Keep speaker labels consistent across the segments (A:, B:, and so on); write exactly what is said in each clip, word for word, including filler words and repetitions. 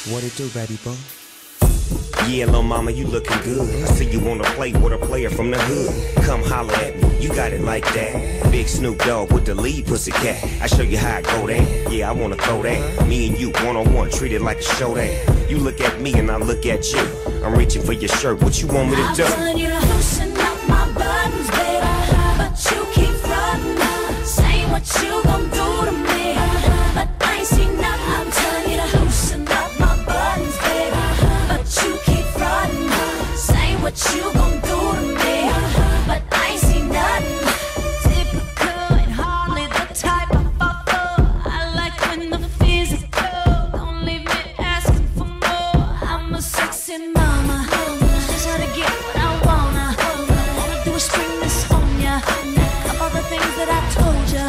A: What it do, baby boy?
B: Yeah, lil' mama, you looking good. I see you wanna play with a player from the hood. Come holler at me, you got it like that. Big Snoop Dogg with the lead pussycat. I show you how I go there. Yeah, I wanna throw that. Me and you one on one, treat it like a show that. You look at me and I look at you. I'm reaching for your shirt. What you want me to do?
C: I'm telling you to loosen up my buttons, baby, but you keep frontin', saying what you gon' do to me, but I ain't seen nothing. I'm telling you to loosen up my buttons, baby, but you keep frontin', saying what you gon' do to me, but I ain't seen nothing. Typical and hardly the type I fall for. I like when the physical, don't leave me asking for more. I'm a sexy mama, just how to get what I wanna. Wanna do is spring this on ya, of all the things that I told ya.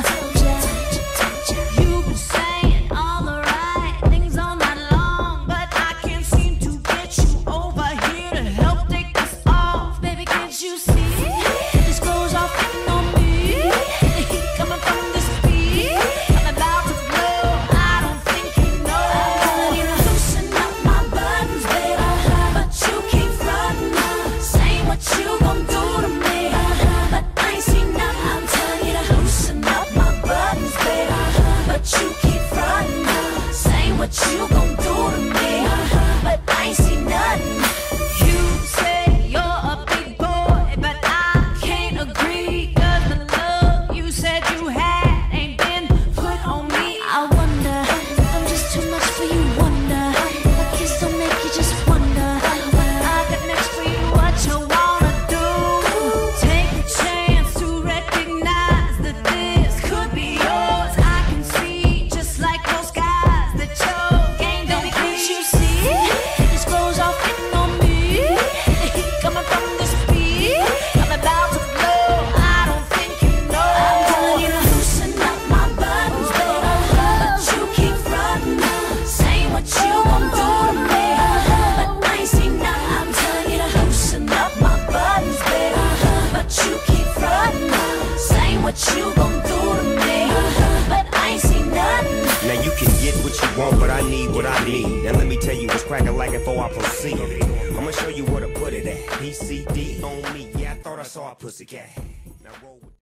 C: You've been saying all the right things all night long, but I can't seem to get you over here to help take this off. Baby, can't you see? This goes off hitting on me. The heat coming from this beat, I'm about to blow. I don't think you know. I'm telling you to loosen up my buttons, baby, but you keep frontin', saying what you gon' do to me, but I ain't seen nothing. I'm telling you to loosen up my buttons, baby, but you keep frontin', saying what you gon' do to me, but I ain't seen nothing. You say you're a big boy, but I can't agree, 'cause the love you said you had ain't been put on me. I wonder if I'm just too much for you, wonder if a kiss don't make you just wonder what I got next for you, what you wanna do. Take a chance to recognize that this could be yours. I can see, just like those guys, that your game don't. Baby, can't you see? This goes off hitting on me. The heat coming from this beat, I'm about to blow. I don't think you know. I'm telling you to loosen up my buttons, baby, but you keep frontin', saying what you gon' do to me, but I ain't seen nothing. I'm telling you to loosen up my buttons, baby, but you keep frontin', saying what you gon' do to me, but I ain't seen nothing.
B: Now you can get what you want, but I need what I need. Now let me tell you what's cracking like before I proceed. I'ma show you where to put it at. P C D on me. Yeah, I thought I saw a pussycat. Now roll with